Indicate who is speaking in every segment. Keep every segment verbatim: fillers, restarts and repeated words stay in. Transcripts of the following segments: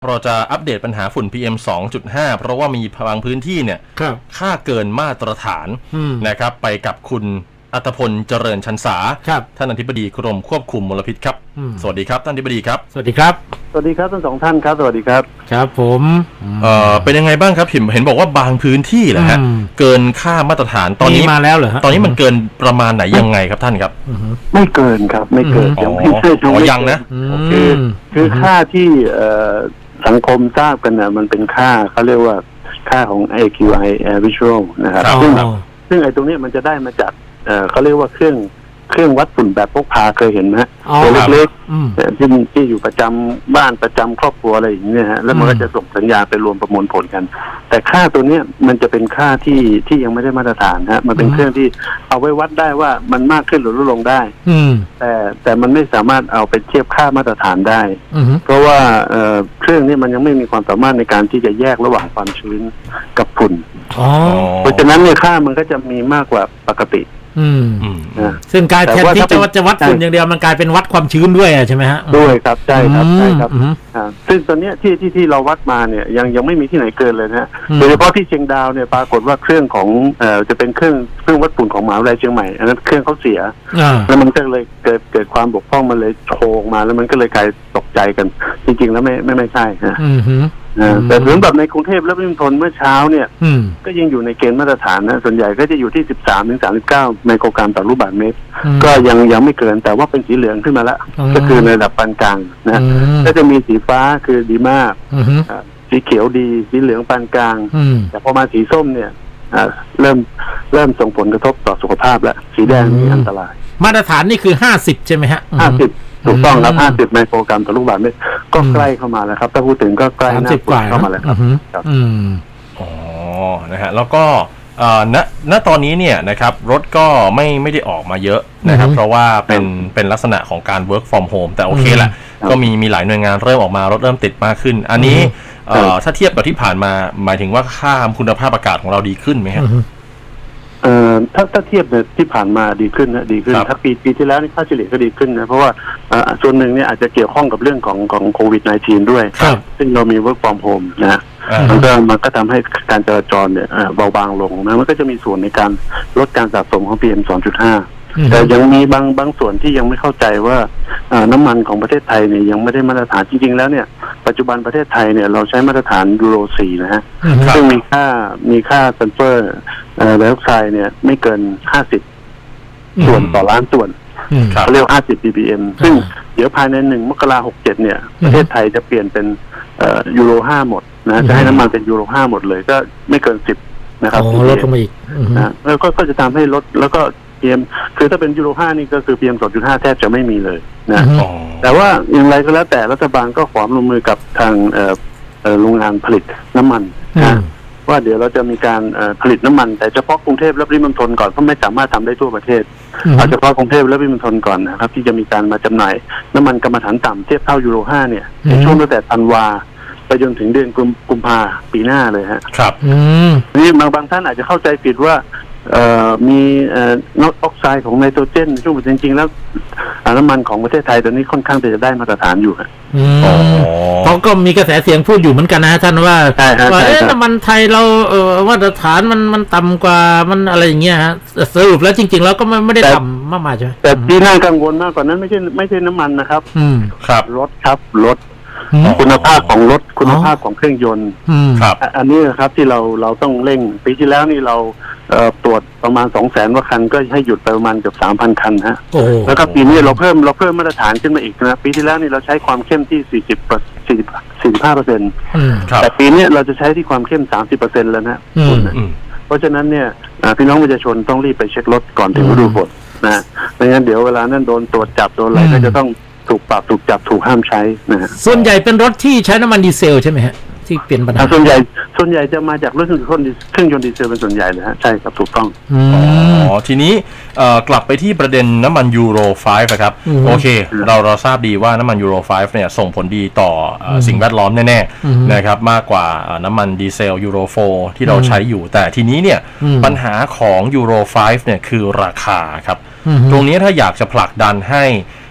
Speaker 1: เราจะอัปเดตปัญหาฝุ่น พี เอ็ม สองจุดห้า เพราะว่ามีบางพื้นที่เนี่ยค่าเกินมาตรฐานนะครับไปกับคุณอัตพลเจริญชันษาท่านอธิบดีกรมควบคุมมลพิษครับสวัสดีครับท่านอธิบดีครับ
Speaker 2: สวัสดีครับ
Speaker 3: สวัสดีครับทั้งสองท่านครับสวัสดีครับ
Speaker 2: ครับผม
Speaker 1: เอ่อเป็นยังไงบ้างครับเห็นเห็นบอกว่าบางพื้นที่แหละฮะเกินค่ามาตรฐานตอนนี้
Speaker 2: มาแล้วเหรอฮะ
Speaker 1: ตอนนี้มันเกินประมาณไหนยังไงครับท่านครับ
Speaker 3: ไม่เกินครับไม่เกิน
Speaker 1: ยังไม่ใช่ยังนะ
Speaker 3: คือคือค่าที่สังคมทราบกันนะมันเป็นค่าเขาเรียกว่าค่าของ เอ คิว ไอ Air Visual นะครับซึ่งซึ่งไอ้ตรงนี้มันจะได้มาจากเขาเรียกว่าเครื่องเครื่องวัดฝุ่นแบบพกพาเคยเห็นไหมตัวเล็กๆแต่ที่ที่อยู่ประจำบ้านประจำครอบครัวอะไรอย่างเงี้ยฮะแล้วมันก็จะส่งสัญญาณไปรวมประมวลผลกันแต่ค่าตัวเนี้ยมันจะเป็นค่าที่ที่ยังไม่ได้มาตรฐานฮะมันเป็นเครื่องที่เอาไว้วัดได้ว่ามันมากขึ้นหรือลดลงได้แต่แต่มันไม่สามารถเอาไปเทียบค่ามาตรฐานได้เพราะว่าเครื่องนี้มันยังไม่มีความสามารถในการที่จะแยกระหว่างความชื้นกับฝุ่นเพราะฉะนั้นเนี่ยค่ามันก็จะมีมากกว่าปกติ
Speaker 2: อืมซึ่งกลายแทนที่จะวัดจะวัดฝุ่นอย่างเดียวมันกลายเป็นวัดความชื้นด้วยใช่ไหมฮะ
Speaker 3: ด้วยครับใช่ครับใช่ครับซึ่งตอนนี้ที่ที่ที่เราวัดมาเนี่ยยังยังไม่มีที่ไหนเกินเลยนะโดยเฉพาะที่เชียงดาวเนี่ยปรากฏว่าเครื่องของเอ่อจะเป็นเครื่องเครื่องวัดฝุ่นของมหาวิทยาลัยเชียงใหม่อันนั้นเครื่องเขาเสียแล้วมันก็เลยเกิดเกิดความบกพร่องมันเลยโชงมาแล้วมันก็เลยกลายตกใจกันจริงๆแล้วไม่ไม่ไม่ใช่ฮะแต่ถึงแบบในกรุงเทพและปริมณฑลเมื่อเช้าเนี่ยก็ยังอยู่ในเกณฑ์มาตรฐานนะส่วนใหญ่ก็จะอยู่ที่ สิบสามถึงสามสิบเก้า ไมโครกรัมต่อลูกบาศก์เมตรก็ยังยังไม่เกินแต่ว่าเป็นสีเหลืองขึ้นมาแล้วก็คือในระดับปานกลางนะก็จะมีสีฟ้าคือดีมากสีเขียวดีสีเหลืองปานกลางแต่พอมาสีส้มเนี่ยเริ่มเริ่มส่งผลกระทบต่อสุขภาพแล้วสีแดงนี่อันตราย
Speaker 2: มาตรฐานนี่คือห้าสิบใช่ไหมฮะ
Speaker 3: ห้าสิบถูกต้องครับห้าสิบไมโครกรัมต่อลูกบาศก์เมตรก็ใกล้เข้ามาแล้วครับถ้าพูดถึงก็ใกล้หน้าฝุ่นเข้ามาแล้วครับ
Speaker 1: อืมอ๋อนะฮะแล้วก็ณณตอนนี้เนี่ยนะครับรถก็ไม่ไม่ได้ออกมาเยอะนะครับเพราะว่าเป็นเป็นลักษณะของการ work from home แต่โอเคแหละก็มีมีหลายหน่วยงานเริ่มออกมารถเริ่มติดมากขึ้นอันนี้ถ้าเทียบกับที่ผ่านมาหมายถึงว่าค่าคุณภาพอากาศของเราดีขึ้นไหมครับ
Speaker 3: เอ่อถ้าถ้าเทียบเนี่ยที่ผ่านมาดีขึ้นนะดีขึ้นถ้าปีปีที่แล้วนี่ค่าเฉลี่ยก็ดีขึ้นนะเพราะว่าส่วนหนึ่งเนี่ยอาจจะเกี่ยวข้องกับเรื่องของของโควิด สิบเก้า ด้วยซึ่งเรามี work from home นะมันก็มันก็ทำให้การจราจรเนี่ยเบาบางลงนะมันก็จะมีส่วนในการลดการสะสมของ พี เอ็ม สองจุดห้า แต่ยังมีบางบางส่วนที่ยังไม่เข้าใจว่าน้ำมันของประเทศไทยเนี่ยยังไม่ได้มาตรฐานจริงๆแล้วเนี่ยปัจจุบันประเทศไทยเนี่ยเราใช้มาตรฐานยูโร สี่นะฮะซึ่งมีค่ามีค่าซัลเฟอร์ไดออกไซด์เนี่ยไม่เกินห้าสิบส่วนต่อล้านส่วนเขาเรียกห้าสิบ พี พี เอ็ม ซึ่งเดี๋ยวภายในหนึ่งมกราคมหกเจ็ดเนี่ยประเทศไทยจะเปลี่ยนเป็นยูโรห้าหมดนะจะให้น้ำมันเป็นยูโรห้าหมดเลยก็ไม่เกินสิบนะครับ
Speaker 2: ลดลงมาอีก
Speaker 3: นะแล้วก็จะทำให้ลดแล้วก็ พี เอ็ม คือถ้าเป็นยูโรห้านี่ก็คือ พี เอ็ม สองจุดห้า แทบจะไม่มีเลยนะแต่ว่าอย่างไรก็แล้วแต่รัฐบาลก็ขอร่วมมือกับทางโรงงานผลิตน้ำมันนะว่าเดี๋ยวเราจะมีการผลิตน้ำมันแต่เฉพาะกรุงเทพและปริมณฑลก่อนเพราะไม่สามารถทำได้ทั่วประเทศเอาเฉพาะกรุงเทพและปริมณฑลก่อนนะครับที่จะมีการมาจำหน่ายน้ำมันกรรมฐานต่ำเทียบเท่ายูโรห้าเนี่ยในช่วงตั้งแต่ธันวาไปจนถึงเดือนกุมภาปีหน้าเลยฮะ
Speaker 1: ครับ
Speaker 3: นี่บางบางท่านอาจจะเข้าใจผิดว่ามีนอกออกไซด์ของไนโตรเจนช่วงจริงๆแล้วน้ำมันของประเทศไทยตอนนี้ค่อนข้างจะได้มาตรฐานอยู่ครับ
Speaker 2: เขาก็มีกระแสเสียงพูดอยู่เหมือนกันนะท่านว่าว่าเอ๊ะน้ำมันไทยเราเออมาตรฐานมันมันต่ำกว่ามันอะไรอย่างเงี้ยฮะสรุปแล้วจริงๆแล้วก็ไม่ไม่ได้ต่ำมากมายใช่ไหม
Speaker 3: แต่ที่น่ากังวลมากกว่านั้นไม่ใช่ไม่ใช่น้ำมันนะครับ
Speaker 1: ครับ
Speaker 3: รถครับรถคุณภาพของรถคุณภาพของเครื่องยนต์
Speaker 1: ครับ
Speaker 3: อันนี้นะครับที่เราเราต้องเร่งปีที่แล้วนี่เราตรวจประมาณ สองแสน กว่าคันก็ให้หยุดไปประมาณเกือบ สามพัน คันฮะแล้วก็ปีนี้เราเพิ่มเราเพิ่มมาตรฐานขึ้นมาอีกนะปีที่แล้วนี่เราใช้ความเข้มที่สี่สิบ สี่สิบ สี่สิบห้าเปอร์เซ็นต์ แต่ปีนี้เราจะใช้ที่ความเข้ม สามสิบเปอร์เซ็นต์ แล้วนะเพราะฉะนั้นเนี่ยพี่น้องประชาชนต้องรีบไปเช็ครถก่อนถึงฤดูฝนนะไม่งั้นเดี๋ยวเวลานั้นโดนตรวจจับโดนอะไรก็จะต้องถูกปรับถูกจับถูกห้ามใช้นะฮะ
Speaker 2: ส่วนใหญ่เป็นรถที่ใช้น้ำมันดีเซลใช่ไหมฮะที่เปลี่ยนปัญหา
Speaker 3: ส่วนใหญ่ส่วนใหญ่จะมาจากรถเครื่องยนต์ดีเซลเป็นส่วนใหญ่เลยฮะใช่ครับถูกต้อง
Speaker 1: อ๋อทีนี้กลับไปที่ประเด็นน้ำมันยูโรห้าครับโอเคเราเราทราบดีว่าน้ำมันยูโรห้าเนี่ยส่งผลดีต่อสิ่งแวดล้อมแน่ๆนะครับมากกว่าน้ำมันดีเซลยูโรโฟร์ที่เราใช้อยู่แต่ทีนี้เนี่ยปัญหาของยูโรห้าเนี่ยคือราคาครับตรงนี้ถ้าอยากจะผลักดันให้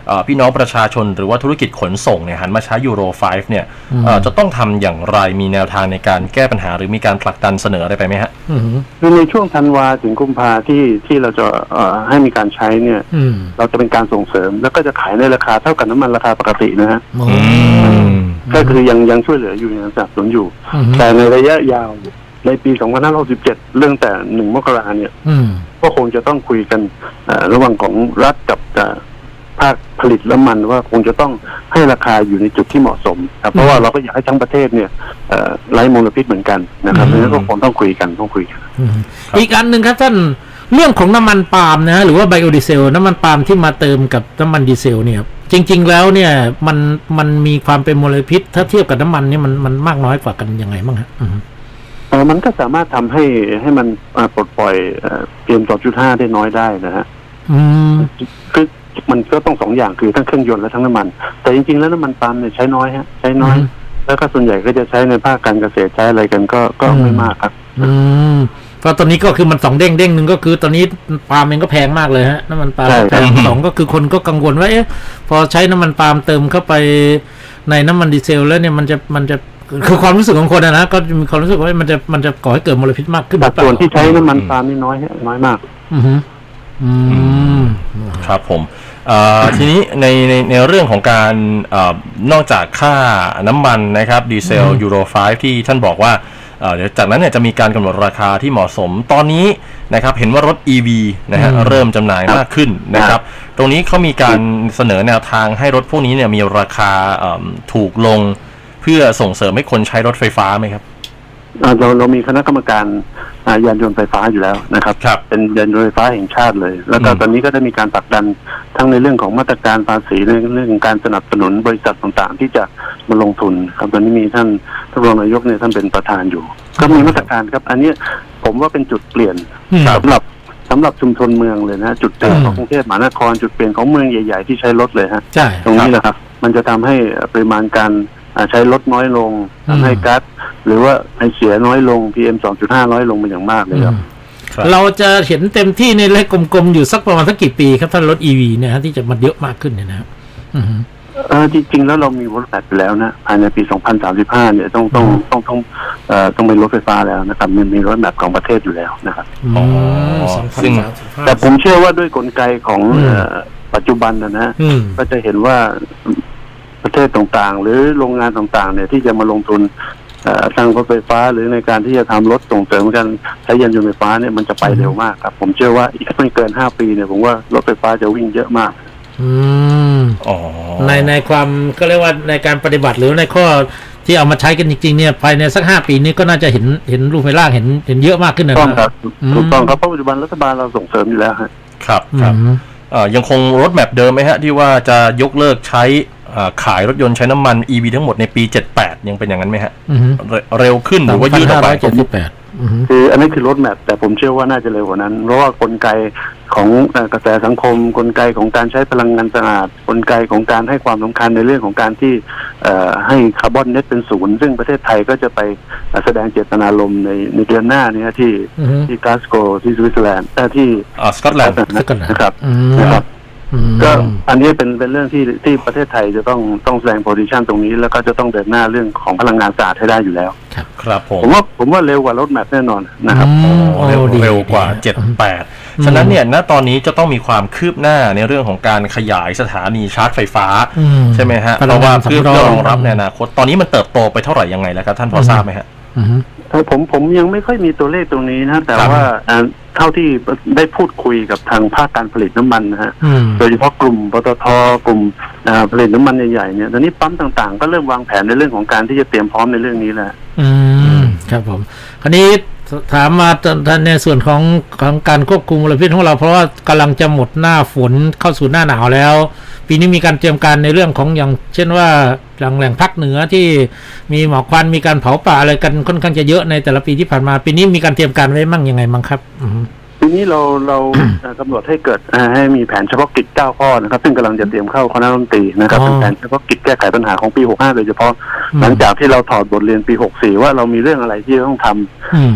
Speaker 1: พี่น้องประชาชนหรือว่าธุรกิจขนส่งเนี่ยหันมาใช้ยูโรไฟว์เนี่ยจะต้องทำอย่างไรมีแนวทางในการแก้ปัญหาหรือมีการผลักดันเสนออะไรไปไหมฮะ
Speaker 3: คือในช่วงธันวาถึงกุมภาที่ที่เราจะให้มีการใช้เนี่ยเราจะเป็นการส่งเสริมแล้วก็จะขายในราคาเท่ากับน้ำมันราคาปกตินะฮะก็คือยังยังช่วยเหลืออยู่ยังสนับสนุนอยู่แต่ในระยะยาวในปีสองพันห้าร้อยหกสิบเจ็ดเรื่องแต่หนึ่งมกราเนี่ยก็คงจะต้องคุยกันระหว่างของรัฐกับภาคผลิตน้ำมันว่าคงจะต้องให้ราคาอยู่ในจุดที่เหมาะสมครับเพราะว่าเราก็อยากให้ทั้งประเทศเนี่ยไร้มลพิษเหมือนกันนะครับเพราะฉะนั้นก็คงต้องคุยกันต้องคุยกัน
Speaker 2: อีกอันหนึ่งครับท่านเรื่องของน้ำมันปาล์มนะหรือว่าไบโอดีเซลน้ำมันปาล์มที่มาเติมกับน้ำมันดีเซลเนี่ยจริงๆแล้วเนี่ยมันมันมีความเป็นมลพิษถ้าเทียบกับน้ำมันนี่มันมันมากน้อยกว่ากันยังไงบ้างฮะ
Speaker 3: เออมันก็สามารถทำให้ให้มันปลดปล่อยพี เอ็ม สองจุดห้า ได้น้อยได้นะฮะคือมันก็ต้องสองอย่างคือทั้งเครื่องยนต์และทั้งน้ำมันแต่จริงๆแล้วน้ำมันปาล์มเนี่ยใช้น้อยฮะใช้น้อยแล้วก็ส่วนใหญ่ก็จะใช้ในภาคการเกษตรใช้อะไรกันก็ก็ไม่มากครับ
Speaker 2: อืมเพราะตอนนี้ก็คือมันสองเด้งเด้งหนึ่งก็คือตอนนี้ปาล์มเองก็แพงมากเลยฮะน้ำมันปาล์มแพงสองก็คือคนก็กังวลว่าเอ๊ะพอใช้น้ำมันปาล์มเติมเข้าไปในน้ำมันดีเซลแล้วเนี่ยมันจะมันจะคือความรู้สึกของคนนะนะก็มีความรู้สึกว่ามันจะมันจะก่อให้เกิดมลพิษมากขึ้น
Speaker 3: ส่วนที่ใช้น้ำมันปาล์มนี่น้อยน้อยมาก
Speaker 2: อืมอืม
Speaker 1: ครับผมทีนี้ในในในเรื่องของการนอกจากค่าน้ำมันนะครับดีเซลยูโรไฟว์ที่ท่านบอกว่าเดี๋ยวจากนั้นเนี่ยจะมีการกำหนดราคาที่เหมาะสมตอนนี้นะครับเห็นว่ารถ อี วี นะฮะเริ่มจำหน่ายมากขึ้นนะครับตรงนี้เขามีการเสนอแนวทางให้รถพวกนี้เนี่ยมีราคาถูกลงเพื่อส่งเสริมให้คนใช้รถไฟฟ้าไหมครับ
Speaker 3: เราเรามีคณะกรรมการยานยนต์ไฟฟ้าอยู่แล้วนะครับเป็นยานยนต์ไฟฟ้าแห่งชาติเลยแล้วก็ตอนนี้ก็ได้มีการผลักดันทั้งในเรื่องของมาตรการภาษีในเรื่องของการสนับสนุนบริษัทต่างๆที่จะมาลงทุนครับตอนนี้มีท่านท่านรองนายกเนี่ยท่านเป็นประธานอยู่ก็มีมาตรการครับอันนี้ผมว่าเป็นจุดเปลี่ยนสำหรับสำหรับชุมชนเมืองเลยนะจุดเปลี่ยนของกรุงเทพมหานครจุดเปลี่ยนของเมืองใหญ่ๆที่ใช้รถเลยฮะตรงนี้แหละครับมันจะทำให้ปริมาณการใช้รถน้อยลงทำให้ก๊าซหรือว่าไอเสียน้อยลง พี เอ็ม สองจุดห้า น้อยลงเป็นอย่างมากเลยครับ
Speaker 2: เราจะเห็นเต็มที่ในเลขกลมๆอยู่สักประมาณสักกี่ปีครับถ้ารถ อี วี เนี่ยฮะที่จะมันเยอะมากขึ้นเนี่ยนะครับ
Speaker 3: เออจริงๆแล้วเรามีรถแบบไปแล้วนะภายในปีสองพันสามสิบห้าเนี่ยต้องต้องต้องต้องเอ่อต้องเป็นรถไฟฟ้าแล้วนะครับมันมีรถแบบของประเทศอยู่แล้วนะครับ
Speaker 2: อ๋อ
Speaker 3: ซึ่งแต่ผมเชื่อว่าด้วยกลไกของปัจจุบันนะนะก็จะเห็นว่าประเทศต่างๆหรือโรงงานต่างๆเนี่ยที่จะมาลงทุนสร้างรถไฟฟ้าหรือในการที่จะทำรถส่งเสริมการใช้ยานยนต์ไฟฟ้าเนี่ยมันจะไปเร็วมากครับผมเชื่อว่าอีกไม่เกินห้าปีเนี่ยผมว่ารถไฟฟ้าจะวิ่งเยอะมาก
Speaker 2: อืมอ๋อในในความก็เรียกว่าในการปฏิบัติหรือในข้อที่เอามาใช้กันจริงๆเนี่ยภายในสักห้าปีนี้ก็น่าจะเห็นเห็นรูปไฟล่างเห็นเห็นเยอะมากขึ้น
Speaker 3: นะครับถูกต้องครับเพราะปัจจุบันรัฐบาลเราส่งเสริมอยู่แล้ว
Speaker 1: ครับครับยังคงรถแมพเดิมไหมฮะที่ว่าจะยกเลิกใช้ขายรถยนต์ใช้น้ำมัน อี วี ทั้งหมดในปีเจ็ดสิบแปดยังเป็นอย่างนั้นไหมฮะเร็วขึ้นหรือว่ายืดออกไป
Speaker 3: คืออันนี้คือรถแมพแต่ผมเชื่อว่าน่าจะเร็วกว่านั้นเพราะว่ากลไกของกระแสสังคมกลไกของการใช้พลังงานสะอาดกลไกของการให้ความสำคัญในเรื่องของการที่ให้คาร์บอนเน็ตเป็นศูนย์ซึ่งประเทศไทยก็จะไปแสดงเจตนารมณ์ในในเดือนหน้านี้ที่ที่กลาสโกว์ที่สวิตเซอร์แลนด์ที่
Speaker 1: สกอตแลนด์
Speaker 3: นะครับนะครับก็อันนี้เป็นเป็นเรื่องที่ที่ประเทศไทยจะต้องต้องแสดงโพซิชันตรงนี้แล้วก็จะต้องเดินหน้าเรื่องของพลังงานสะอาดให้ได้อยู่แล้ว
Speaker 1: ครับผม
Speaker 3: ผมว่าผมว่าเร็วกว่ารถแมพแน่นอนนะครับ
Speaker 1: เร็วเร็วกว่าเจ็ดแปดฉะนั้นเนี่ยณตอนนี้จะต้องมีความคืบหน้าในเรื่องของการขยายสถานีชาร์จไฟฟ้าใช่ไหมฮะเพราะว่าเพื่อรองรับในอนาคตตอนนี้มันเติบโตไปเท่าไหร่ยังไงแล้วครับท่านพอทราบไหมฮะ
Speaker 3: ผมผมยังไม่ค่อยมีตัวเลขตรงนี้นะแต่ว่าเท่าที่ได้พูดคุยกับทางภาคการผลิตน้ำมันนะฮะโดยเฉพาะกลุ่มปตท.กลุ่มผลิตน้ำมันใหญ่ๆเนี่ยตอนนี้ปั๊มต่างๆก็เริ่มวางแผนในเรื่องของการที่จะเตรียมพร้อมในเรื่องนี้แล้ว
Speaker 2: อืมครับผมคราวนี้ถามมาในส่วนของของการควบคุมมลพิษของเราเพราะว่ากำลังจะหมดหน้าฝนเข้าสู่หน้าหนาวแล้วปีนี้มีการเตรียมการในเรื่องของอย่างเช่นว่าหลังแหล่งภาคเหนือที่มีหมอกควันมีการเผาป่าอะไรกันค่อนข้างจะเยอะในแต่ละปีที่ผ่านมาปีนี้มีการเตรียมการไว้มั่งยังไงมั่งครับ
Speaker 3: ปีนี้เราเรากำหนดให้เกิดให้มีแผนเฉพาะกิจเก้าข้อนะครับซึ่งกำลังจะเตรียมเข้าคณะรัฐมนตรีนะครับเป็นแผนเฉพาะกิจแก้ไขปัญหาของปีหกสิบห้าโดยเฉพาะหลังจากที่เราถอดบทเรียนปีหกสิบสี่ว่าเรามีเรื่องอะไรที่ต้องทำเช่น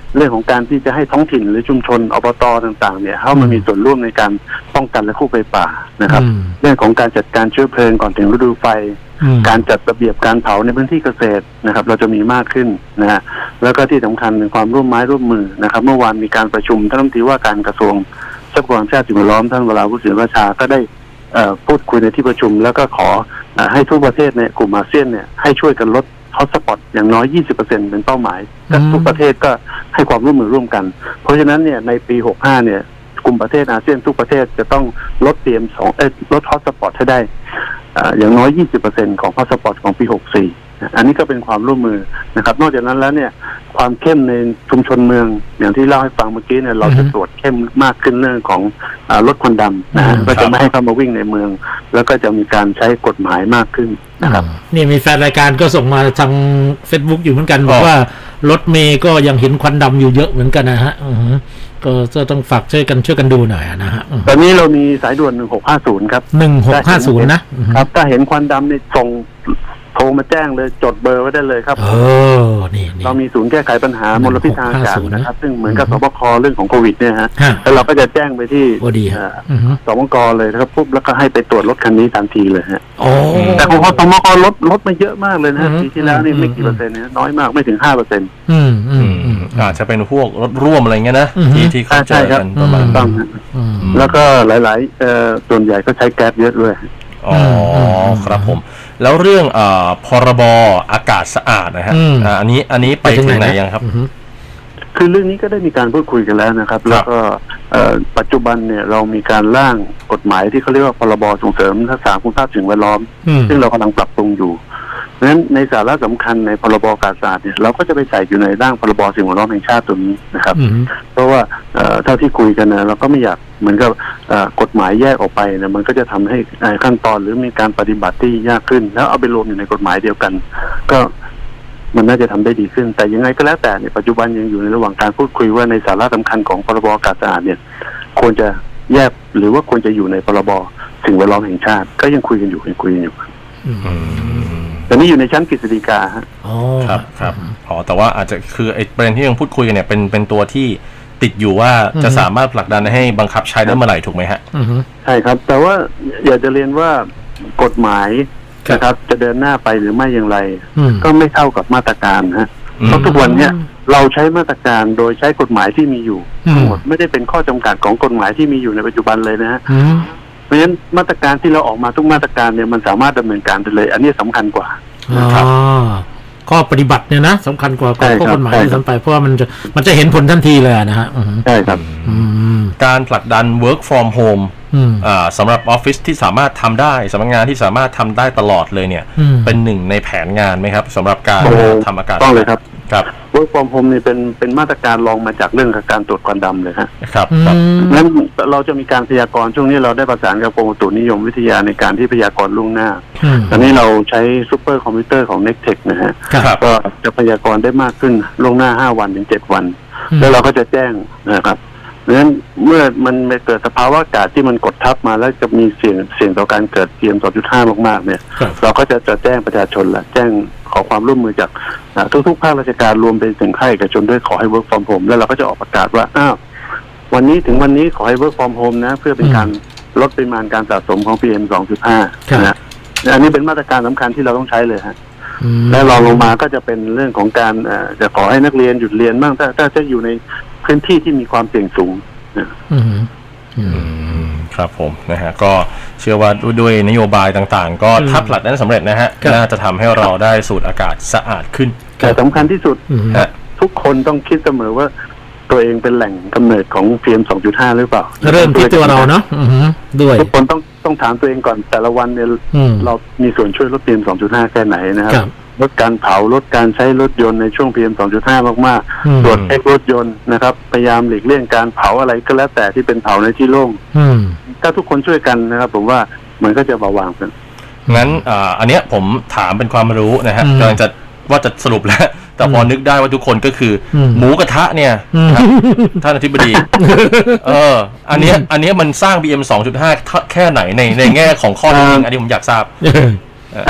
Speaker 3: เรื่องของการที่จะให้ท้องถิ่นหรือชุมชนอบต.ต่างๆเนี่ยเข้ามามีส่วนร่วมในการป้องกันและคู่ไฟป่านะครับเรื่องของการจัดการเชื้อเพลิงก่อนถึงฤดูไฟการจัดระเบียบการเผาในพื้นที่เกษตรนะครับเราจะมีมากขึ้นนะฮะแล้วก็ที่สำคัญเป็นความร่วมไม้ร่วมมือนะครับเมื่อวานมีการประชุมท่านรัฐมนตรีว่าการกระทรวงทรัพยากรธรรมชาติสิ่งแวดล้อมท่านวราวุฒิศิลปราชาก็ได้พูดคุยในที่ประชุมแล้วก็ขอให้ทุกประเทศในกลุ่มอาเซียนเนี่ยให้ช่วยกันลดฮอตสปอตอย่างน้อย ยี่สิบเปอร์เซ็นต์ เป็นเป้าหมายทุกประเทศก็ให้ความร่วมมือร่วมกันเพราะฉะนั้นเนี่ยในปีหกสิบห้าเนี่ยกลุ่มประเทศอาเซียนทุกประเทศจะต้องลด พี เอ็ม สอง เอ่อลดฮอตสปอตให้ได้อย่างน้อย ยี่สิบเปอร์เซ็นต์ ของฮอตสปอตของปีหกสิบสี่อันนี้ก็เป็นความร่วมมือนะครับนอกจากนั้นแล้วเนี่ยความเข้มในชุมชนเมืองอย่างที่เล่าให้ฟังเมื่อกี้เนี่ยเราจะตรวจเข้มมากขึ้นเรื่องของรถควันดำนะฮะก็จะไม่ให้เข้ามาวิ่งในเมืองแล้วก็จะมีการใช้กฎหมายมากขึ้นนะครับ
Speaker 2: นี่มีแฟนรายการก็ส่งมาทาง Facebook อยู่เหมือนกันบอกว่ารถเมย์ก็ยังเห็นควันดำอยู่เยอะเหมือนกันนะฮะก็จะต้องฝากช่วยกันช่วยกันดูหน่อยนะฮะ
Speaker 3: ตอนนี้เรามีสายด่วนหนึ่งหกห้าศูนย์ครับ
Speaker 2: หนึ่งหกห้าศูนย์นะครับ
Speaker 3: ถ้าเห็นควันดำนี่ส่งโทรมาแจ้งเลยจดเบอร์ไว้ได้เลยครับ
Speaker 2: เออนี่
Speaker 3: เรามีศูนย์แก้ไขปัญหามลพิษทางอากาศนะครับซึ่งเหมือนกับสบคเรื่องของโควิดเนี่ยฮะแล้วเราก็จะแจ้งไปที่สบคเลยนะครับปุ๊บแล้วก็ให้ไปตรวจรถคันนี้ทันทีเลยฮะแต่ของสบคลดลดมาเยอะมากเลยนะปีที่แล้วนี่ไม่กี่เปอร์เซ็นต์เนี่ยน้อยมากไม่ถึงห้าเปอร์เซ็นต์
Speaker 2: อืมอืม
Speaker 1: อาจจะเป็นพวกรถร่วมอะไรเงี้ยนะที่ที่เขาเจอกันประมาณ
Speaker 3: ต้องแล้วก็หลายๆเอ่อส่วนใหญ่ก็ใช้แก๊สเยอะด้วย
Speaker 1: อ๋อครับผมแล้วเรื่องอ่าพรบอากาศสะอาดนะฮะอ่าอันนี้อันนี้ไปถึงไหนยังครับ
Speaker 3: คือเรื่องนี้ก็ได้มีการพูดคุยกันแล้วนะครับแล้วก็ปัจจุบันเนี่ยเรามีการร่างกฎหมายที่เขาเรียกว่าพรบส่งเสริมทักษะคุณภาพสิ่งแวดล้อมซึ่งเรากำลังปรับปรุงอยู่เพราะฉะนั้นในสาระสำคัญในพรบอากาศสะอาดเนี่ยเราก็จะไปใส่อยู่ในร่างพรบสิ่งแวดล้อมแห่งชาติตัวนี้นะครับเพราะว่าเท่าที่คุยกันนะเราก็ไม่อยากเหมือนกับกฎหมายแยกออกไปนะมันก็จะทำให้ขั้นตอนหรือมีการปฏิบัติที่ยากขึ้นแล้วเอาไปรวมอยู่ในกฎหมายเดียวกันก็มันน่าจะทำได้ดีขึ้นแต่ยังไงก็แล้วแต่เนี่ยปัจจุบันยังอยู่ในระหว่างการพูดคุยว่าในสาระสำคัญของพรบอากาศสะอาดเนี่ยควรจะแยกหรือว่าควรจะอยู่ในพรบสิ่งแวดล้อมแห่งชาติก็ยังคุยกันอยู่ยังคุยกันอยู่แต่นี่อยู่ในชั้นกฤษฎีกาฮะ
Speaker 1: อ๋อครับครับอ๋อแต่ว่าอาจจะคือไอ้ประเด็นที่ยังพูดคุยกันเนี่ยเป็นเป็นตัวที่ติดอยู่ว่าจะสามารถผลักดันให้บังคับใช้ได้เมื่อไหร่ถูกไหมฮะ
Speaker 3: ใช่ครับแต่ว่าอยากจะเรียนว่ากฎหมายนะครับจะเดินหน้าไปหรือไม่อย่างไรก็ไม่เท่ากับมาตรการฮะเพราะทุกวันเนี้ยเราใช้มาตรการโดยใช้กฎหมายที่มีอยู่ทั้งหมดไม่ได้เป็นข้อจำกัดของกฎหมายที่มีอยู่ในปัจจุบันเลยนะฮะเพราะฉะนั้นมาตรการที่เราออกมาทุกมาตรการเนี่ยมันสามารถดำเนินการได้เลยอันนี้สำคัญกว่า
Speaker 2: ครับข้อปฏิบัติเนี่ยนะสำคัญกว่าข้อกฎหมายที่สำคัญเพราะว่ามันจะมันจะเห็นผลทันทีเลยนะฮะ
Speaker 3: ใช่ครับ
Speaker 1: การผลักดัน work from home สำหรับออฟฟิศที่สามารถทำได้สำนักงานที่สามารถทำได้ตลอดเลยเนี่ยเป็นหนึ่งในแผนงานไหมครับสำหรับการทำอากาศ
Speaker 3: ต้องเลยครับครับ work from home นี่เป็นเป็นมาตรการรองมาจากเรื่องการตรวจควันดำเลยฮะ
Speaker 1: ครับ
Speaker 3: งั้นเราจะมีการพยากรณ์ช่วงนี้เราได้ประสานกับกรมอุตุนิยมวิทยาในการที่พยากรณ์ล่วงหน้าตอนนี้เราใช้ซูเปอร์คอมพิวเตอร์ของ Nextech นะฮะก็จะพยากรณ์ได้มากขึ้นล่วงหน้าห้าวันถึงเจ็ดวันแล้วเราก็จะแจ้งนะครับเพราะฉะนั้นเมื่อมันเกิดสภาวะอากาศที่มันกดทับมาแล้วจะมีเสี่ยงเสี่ยงต่อการเกิด พี เอ็ม สองจุดห้า มากๆเนี่ยเราก็จะจะแจ้งประชาชนละแจ้งขอความร่วมมือจากทุกๆภาคราชการรวมไปถึงภาคเอกชนด้วยขอให้ work from home แล้วเราก็จะออกประกาศว่าอ้าววันนี้ถึงวันนี้ขอให้ work from home นะเพื่อเป็นการลดปริมาณการสะสมของ พี เอ็ม สองจุดห้า นะอันนี้เป็นมาตรการสำคัญที่เราต้องใช้เลยฮะและรองลงมาก็จะเป็นเรื่องของการจะขอให้นักเรียนหยุดเรียนบ้างถ้าถ้าจะอยู่ในพื้นที่ที่มีความเสี่ยงสูง
Speaker 1: ครับผมนะฮะก็เชื่อว่าด้วยนโยบายต่างๆก็ถ้าผลักดันสำเร็จนะฮะน่าจะทำให้เราได้สูดอากาศสะอาดขึ้น
Speaker 3: แต่สำคัญที่สุดทุกคนต้องคิดเสมอว่าตัวเองเป็นแหล่งกำเนิดของ พี เอ็ม สองจุดห้า หรือเปล่า
Speaker 2: เริ่มที่ตัวเราเนาะด้วย
Speaker 3: ทุกคนต้องต้องถามตัวเองก่อนแต่ละวันเนี่ยเรามีส่วนช่วยลด พี เอ็ม สองจุดห้า แค่ไหนนะครับลดการเผาลดการใช้รถยนต์ในช่วง พี เอ็ม สองจุดห้า มากๆตรวจเช็ครถยนต์นะครับพยายามหลีกเลี่ยงการเผาอะไรก็แล้วแต่ที่เป็นเผาในที่โล่งถ้าทุกคนช่วยกันนะครับผมว่ามันก็จะเบาบางขึ้น
Speaker 1: งั้นอันเนี้ยผมถามเป็นความรู้นะฮะกำลังจะว่าจะสรุปแล้วแต่พอนึกได้ว่าทุกคนก็คือหมูกระทะเนี่ยท่านอธิบดีเอออันเนี้ยอันเนี้ยมันสร้าง พี เอ็ม สองจุดห้า แค่ไหนในในแง่ของข้อเท็จจริงอันนี้ผมอยากทราบ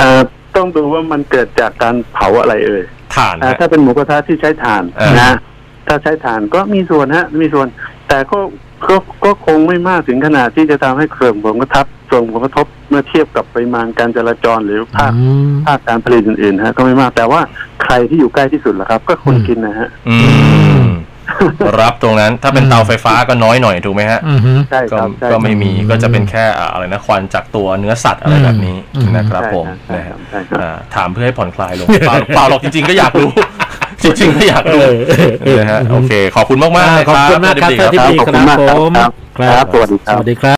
Speaker 3: ต้องดูว่ามันเกิดจากการเผาอะไรเอ่ย
Speaker 1: ถ่าน
Speaker 3: ถ้าเป็นหมูกระทะที่ใช้ถ่านนะถ้าใช้ถ่านก็มีส่วนฮะมีส่วนแต่ก็ก็ก็คงไม่มากถึงขนาดที่จะทำให้เกิดผลกระทบส่งผลกระทบเมื่อเทียบกับปริมาณการจราจรหรือภาคภาคการผลิตอื่นๆฮะก็ไม่มากแต่ว่าใครที่อยู่ใกล้ที่สุดล่ะครับก็คนกินนะฮะ
Speaker 1: อืมรับตรงนั้นถ้าเป็นเตาไฟฟ้าก็น้อยหน่อยถูกไหมฮะ
Speaker 3: ใช่ครับ
Speaker 1: ก็ไม่มีก็จะเป็นแค่อะไรนะควันจากตัวเนื้อสัตว์อะไรแบบนี้นะครับผมนะฮะถามเพื่อให้ผ่อนคลายลงเปล่าหรอกจริงๆก็อยากรู้จริงๆก็อยากรู้นะฮะโอเคขอบคุณมากๆ
Speaker 2: ขอบคุณมากครับท่านที่ดีครับผม
Speaker 3: ครับสวัสดีครับ
Speaker 2: สวัสดีครับ